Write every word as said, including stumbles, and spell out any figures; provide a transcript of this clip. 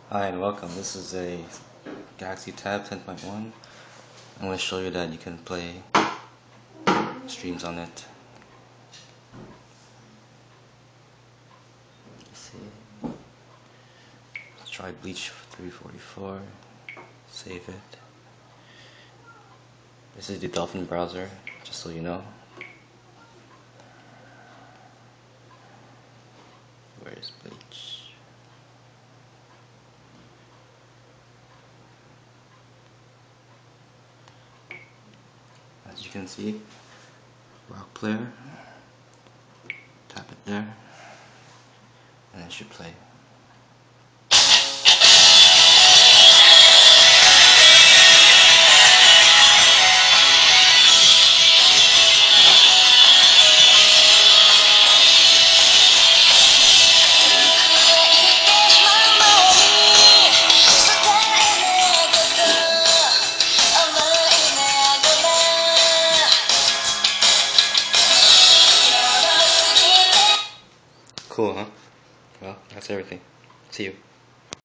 Hi and welcome. This is a Galaxy Tab ten point one. I'm going to show you that you can play streams on it. Let's see. Let's try Bleach three forty-four. Save it. This is the Dolphin browser, just so you know. Where is Bleach? As you can see, rock player, tap it there, and it should play. Cool, huh? Well, that's everything. See you.